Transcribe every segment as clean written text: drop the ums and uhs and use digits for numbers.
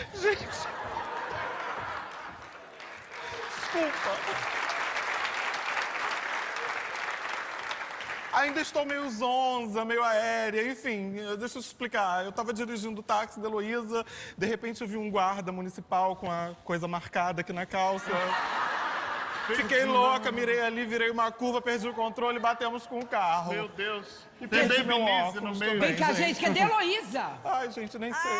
Gente... Desculpa. Ainda estou meio zonza, meio aérea, enfim, deixa eu te explicar. Eu estava dirigindo o táxi da Heloísa, de repente eu vi um guarda municipal com a coisa marcada aqui na calça. Fiquei louca, mirei ali, virei uma curva, perdi o controle e batemos com o carro. Meu Deus. E Tem perdi meu Babyliss óculos no meio. também, Vem cá, gente, cadê a Heloísa? Ai, gente, nem sei.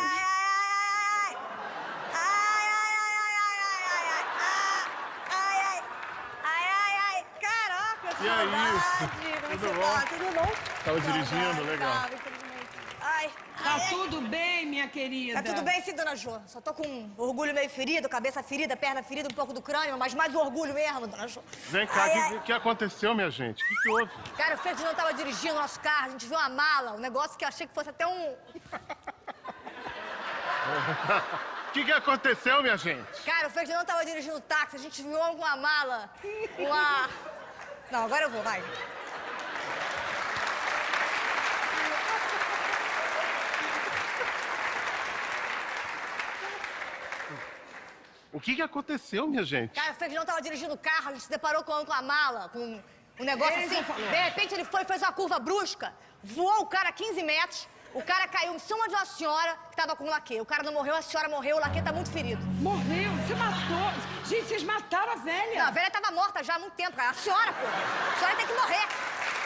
Caraca, E aí? saudade. Como Tudo você bom? tá? Tudo bom? Tava dirigindo, legal. Tava, infelizmente. Ai, Tá tudo bem, minha querida? Tá tudo bem sim, dona Jo. Só tô com orgulho meio ferido, cabeça ferida, perna ferida, um pouco do crânio, mas mais orgulho mesmo, dona Jo. Vem cá, o que aconteceu, minha gente? O que houve? Cara, o Ferdinand tava dirigindo o nosso carro, a gente viu uma mala, um negócio que eu achei que fosse até um... O que aconteceu, minha gente? Cara, o Ferdinand tava dirigindo o táxi, a gente viu uma mala, uma... Não, agora eu vou, vai. O que aconteceu, minha gente? Cara, o Ferdinand tava dirigindo o carro, a gente se deparou com a mala, com um negócio assim. De repente ele foi, fez uma curva brusca, voou o cara 15 metros, o cara caiu em cima de uma senhora que tava com um laquê. O cara não morreu, a senhora morreu, o laquê tá muito ferido. Morreu? Você matou? Gente, vocês mataram a velha. Não, a velha tava morta já há muito tempo, cara. A senhora, pô. A senhora tem que morrer.